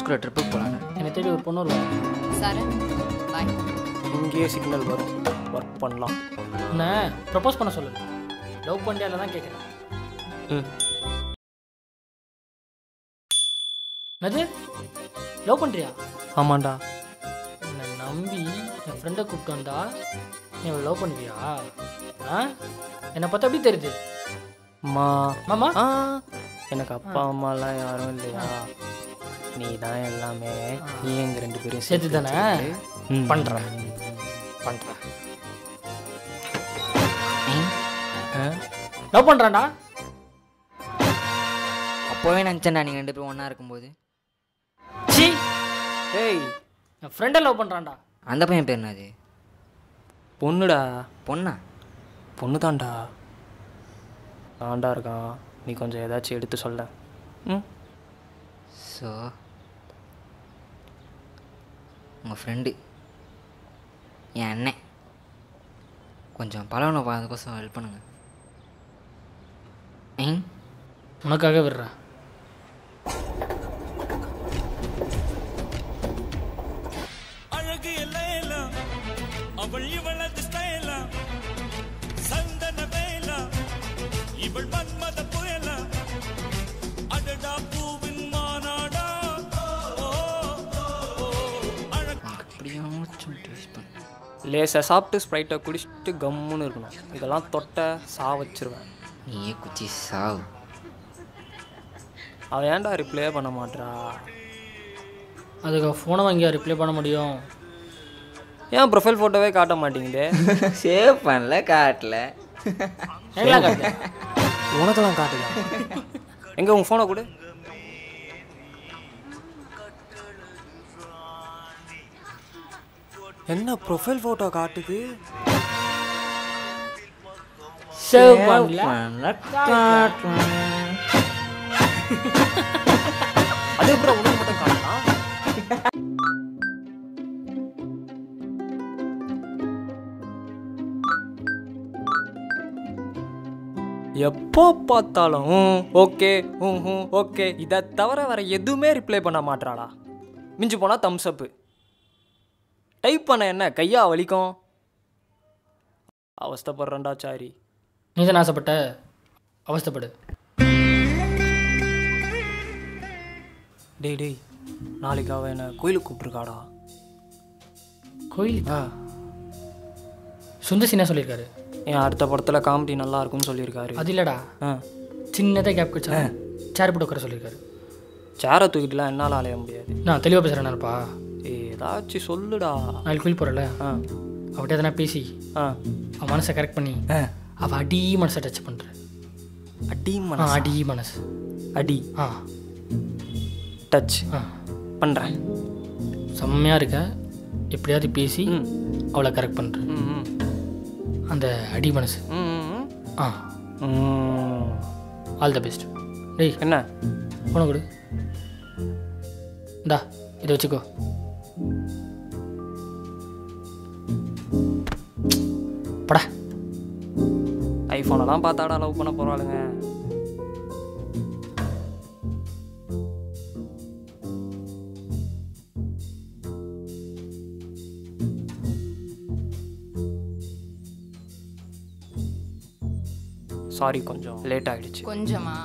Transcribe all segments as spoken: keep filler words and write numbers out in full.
ஃப்ரெண்ட்ஸ்குள்ள ட்ரிப்புக்கு போகலான்னு. என்னை தேடி ஒரு பொண்ணு வருவாங்க. Sir bye. இங்கேயே சிக்னல் வரும், ஒர்க் பண்ணலாம். என்ன ப்ரப்போஸ் பண்ண சொல்லு. லவ் பண்ணியால தான் கேட்குறேன். ம் அது லவ் பண்ணுறியா? ஆமாண்டா. என்னை நம்பி என் ஃப்ரெண்டை கூப்பிட்டு வந்தா நீ லவ் பண்ணுவியா? ஆ என்னை பார்த்தா எப்படி தெரியுது? அம்மா மாமா ஆ எனக்கு அப்பா அம்மாலாம் யாரும் இல்லையா, நீ தான் எல்லாமே. நீ எங்கள் ரெண்டு பேரும் சேர்த்து தானே ம் பண்ணுறேன் பண்ணுறேன். லவ் பண்ணுறான்டா. அப்போவே நினச்சேன்டா நீங்கள் ரெண்டு பேரும் ஒன்றா இருக்கும்போது. சி ஏய் என் ஃப்ரெண்டை லவ் பண்ணுறான்டா. அந்த பையன் பேர் என்னது? பொண்ணுடா. பொண்ணா? பொண்ணு தான்டா. ஆண்டா இருக்கான், நீ கொஞ்சம் ஏதாச்சும் எடுத்து சொல்ல. ம் ஸோ உங்கள் ஃப்ரெண்டு என் அண்ணன் கொஞ்சம் பழகணும், அதுக்கோசம் ஹெல்ப் பண்ணுங்க. ம் உனக்காக விடுறா. அழகு எல்லாம் அவள் இவளது ஸ்டைலா, சந்தன வேலா இவள் மன்மத புயலா, அடடா பூவின் மாநாடா. அப்படியாச்சும் டேஸ்ட் பண்ண. லேசை சாப்பிட்டு ஸ்ப்ரைட்டை குடிச்சிட்டு கம்முன்னு இருக்கணும். இதெல்லாம் தொட்ட சா வச்சிருவேன். நீயே குச்சி சாவு. அவன் ஏன்டா ரிப்ளே பண்ண மாட்றா? அதுக்கு ஃபோனை வாங்கியா ரிப்ளை பண்ண முடியும்? ஏன் ப்ரொஃபைல் ஃபோட்டோவே காட்ட மாட்டேங்குதே? சேவ் பண்ணல, காட்டல. எல்லாம் காட்டு. உனக்கெல்லாம் காட்டுதா? எங்கே உன் ஃபோனை கொடு. என்ன ப்ரொஃபைல் ஃபோட்டோ காட்டுது? சேவ் பண்ணல பண்ணல, காட்டல. அது அப்புறம் உனக்கு மட்டும் காட்டலாம். எப்போ பார்த்தாலும் ஓகே ம் ம் ஓகே, இதை தவிர வேற எதுவுமே ரிப்ளை பண்ண மாட்டாளா? மிஞ்சி போனால் தம்ஸ் அப்பு. டைப் பண்ண என்ன கையா வலிக்கும். அவஸ்தைப்படுறேன்டா சாரி. நீ தான் ஆசைப்பட்ட, அவஸ்தைப்படு. டேய் டேய், நாளைக்கு அவன் என்ன கோயிலுக்கு கூப்பிட்ருக்காடா. கோயில் ஆ சுந்தர் சின்ன சொல்லியிருக்காரு. என் அடுத்த படத்தில் காமெடி நல்லா இருக்கும்னு சொல்லியிருக்காரு. அது இல்லைடா, ஆ சின்னதாக கேப் கட்சா சேர் போட்டு உட்கார சொல்லியிருக்காரு. சேரை தூக்கிட்டுலாம் என்னால் அலைய முடியாது. நான் தெளிவாக பேசுகிறேன்னாப்பா. ஏதாச்சும் சொல்லுடா. நாளைக்கு கோயில் போகிறல, ஆ அவட்ட எதனா பேசி ஆ அவன் மனசை கரெக்ட் பண்ணி ஆ அவள் அடி மனசை டச் பண்ணுறேன். அடி ஆ மனசு. அடி மனசு அடி ஆ டச் ஆ பண்ணுறேன். செம்மையாக இருக்க. எப்படியாவது பேசி ம் அவளை கரெக்ட் பண்ணுறேன். ம் ம் அந்த அடி மனசு. ம் ஆ ம். All the best. டேய் என்ன போன கொடு. இந்தா இதை வச்சுக்கோ. படா. ஐஃபோனெல்லாம் பார்த்தாடா லவ் பண்ண போகிறாளுங்க. சாரி, கொஞ்சம் லேட் ஆகிடுச்சு. கொஞ்சமா?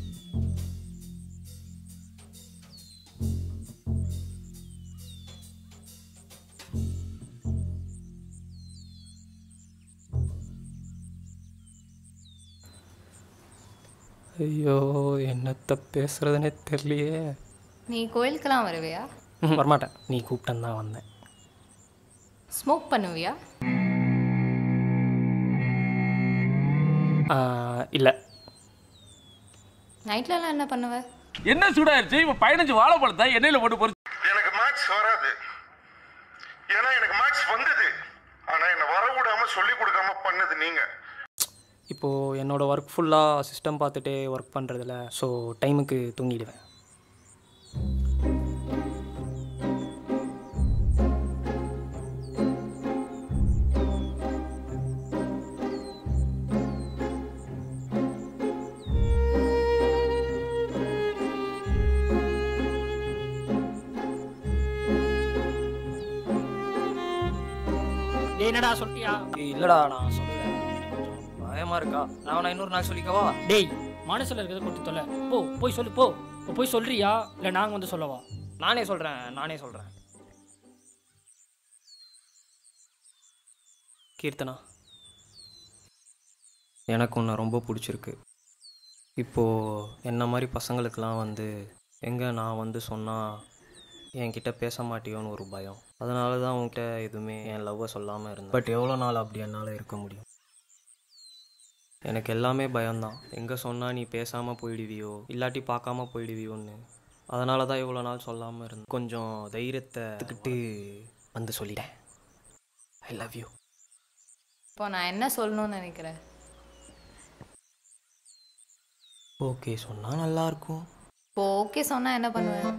ஐயோ, என்னத்த பேசுறதுனே தெரியலையே. நீ கோயிலுக்கெல்லாம் வருவியா? ம் வரமாட்டேன், நீ கூப்பிட்டேன்னு தான் வந்தேன். ஸ்மோக் பண்ணுவியா? இல்லை. நைட்லலாம் என்ன பண்ணுவ? என்ன சூடாயிருச்சு? இப்போ பதினஞ்சு வாழைப்பழத்தை எண்ணெயில் போட்டு பொறிச்சு. எனக்கு மேக்ஸ் வராது, ஏன்னா எனக்கு மேக்ஸ் வந்தது, ஆனால் என்னை வர விடாம சொல்லி கொடுக்காம பண்ணது நீங்க. இப்போது என்னோடய ஒர்க் ஃபுல்லாக சிஸ்டம் பார்த்துட்டே ஒர்க் பண்ணுறதில்ல, ஸோ டைமுக்கு தூங்கிடுவேன். டேய் என்னடா சொல்லியா? ஏய் இல்லடா நான் சொல்லுவேன். பயமா இருக்கா? நான் வேணா இன்னொரு நாள் சொல்லிக்கவா? டேய் மனசுல இருக்கிறத கொடுத்து தொலை. போ போய் சொல்லு போ. போய் சொல்றியா இல்லை நாங்கள் வந்து சொல்லவா? நானே சொல்கிறேன் நானே சொல்கிறேன். கீர்த்தனா, எனக்கு உன்னை ரொம்ப பிடிச்சிருக்கு. இப்போது என்ன மாதிரி பசங்களுக்கெல்லாம் வந்து எங்கே நான் வந்து சொன்னால் என்கிட்ட பேச மாட்டியோன்னு ஒரு பயம். அதனால தான் உன்கிட்ட எதுவுமே என் லவ்வை சொல்லாமல் இருந்தேன். பட் எவ்வளோ நாள் அப்படி என்னால் இருக்க முடியும்? எனக்கு எல்லாமே பயம்தான். எங்கே சொன்னால் நீ பேசாமல் போயிடுவியோ இல்லாட்டி பார்க்காம போயிடுவியோன்னு. அதனால தான் இவ்வளோ நாள் சொல்லாமல் இருந்தேன். கொஞ்சம் தைரியத்தை எடுத்துக்கிட்டு வந்து சொல்லிட்டேன். I love you. இப்போ நான் என்ன சொல்லணும்னு நினைக்கிறேன்? ஓகே சொன்னால் நல்லாயிருக்கும். இப்போ ஓகே சொன்னால் என்ன பண்ணுவேன்?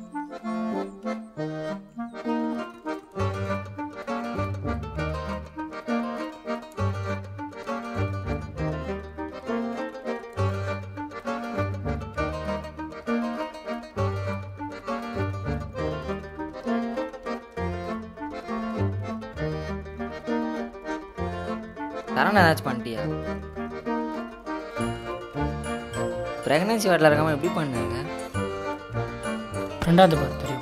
தரணை ஏதாச்சும் பண்ணிட்டியா? ப்ரெக்னன்சி வார்டில் இருக்காமல் எப்படி பண்ணாங்க? ரெண்டாவது பார்த்து தெரியும்.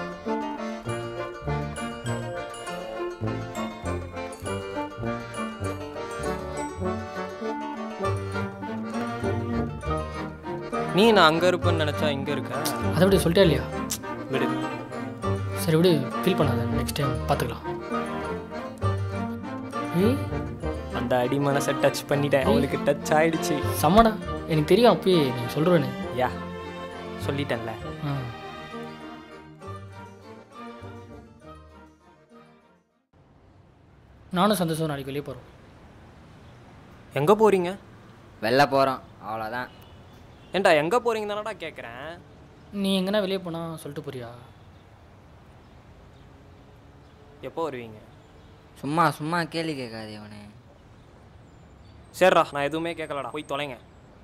நீ நான் அங்கே இருப்பேன்னு நினச்சா இங்கே இருக்கேன். அதை விட சொல்லிட்டே இல்லையா? விடு. சரி விடு, ஃபீல் பண்ணாத, நெக்ஸ்ட் டைம் பார்த்துக்கலாம். ஏய் அந்த அடி மனசை டச் பண்ணிட்டேன். அவளுக்கு டச் ஆயிடுச்சு. சம்மடா, எனக்கு தெரியும் அப்பயே நீ சொல்கிறேன்னு. யா சொல்லிட்டேன்ல. ஆ நானும் சந்தோஷம் நாளைக்கு வெளியே போகிறோம். எங்கே போகிறீங்க? வெளில போகிறோம் அவ்வளோதான். ஏண்டா எங்கே போகிறீங்க தானடா கேட்குறேன். நீ எங்கன்னா வெளியே போனால் சொல்லிட்டு போறியா? எப்போ வருவீங்க? சும்மா சும்மா கேள்வி கேட்காது இவனே. சரிடா நான் எதுவுமே கேட்கலடா, போய் தொலைங்க.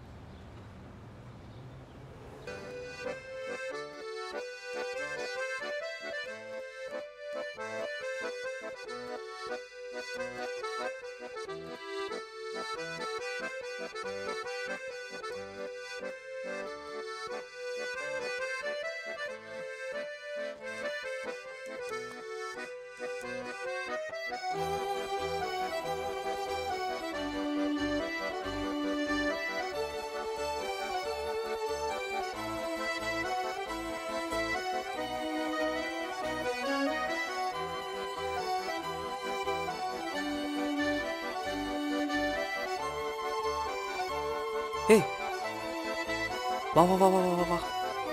ஏய் வா வா வா வா வா வா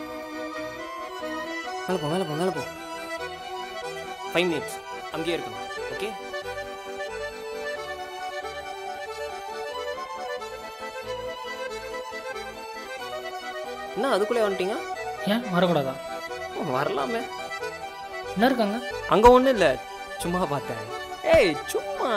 மேலே போ மேலே போ மேலே போ. ஃபைவ் மினிட்ஸ் அங்கேயே இருக்கணும். ஓகே என்ன அதுக்குள்ளே வந்துட்டீங்க? ஏன் வரக்கூடாதா? வரலாமே. என்ன இருக்காங்க அங்கே ஒன்றும் இல்லை, சும்மா பார்த்தேன். ஏய் சும்மா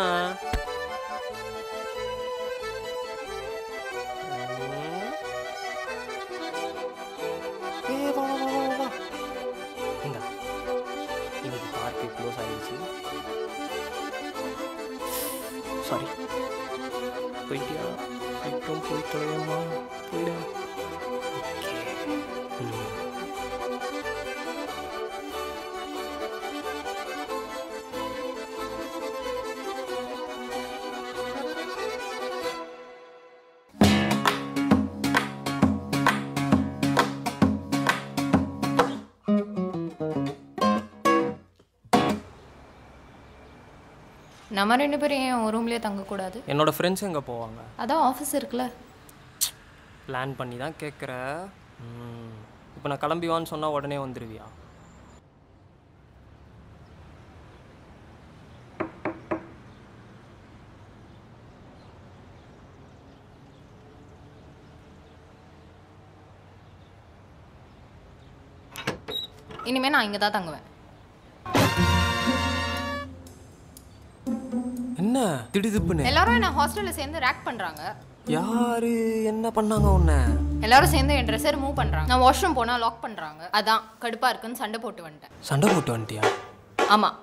க்ளோஸ் ஆகிடுச்சு. சாரி போயிட்டியா? சீக்கிரம் போய் தொலையம்மா, போயிடு. நம்ம ரெண்டு பேரும் ஏன் ஒரு ரூம்லேயே தங்கக்கூடாது? என்னோட ஃப்ரெண்ட்ஸ் எங்கே போவாங்க? அதான் ஆஃபீஸ் இருக்குல்ல. பிளான் பண்ணி தான் கேட்குற. இப்போ நான் கிளம்பி வான்னு சொன்னால் உடனே வந்துடுவியா? இனிமேல் நான் இங்கே தான் தங்குவேன். என்ன திடுதிப்புன்னு எல்லாரும் என்ன ஹாஸ்டலில் சேர்ந்து ரேக் பண்ணுறாங்க. யாரு என்ன பண்ணாங்க உன்னை? எல்லாரும் சேர்ந்து என் ட்ரெஸ்ஸை ரிமூவ் பண்ணுறாங்க. நான் வாஷ்ரூம் போனால் லாக் பண்ணுறாங்க. அதான் கடுப்பாக இருக்குன்னு சண்டை போட்டு வந்துட்டேன். சண்டை போட்டு வந்துட்டியா? ஆமாம்.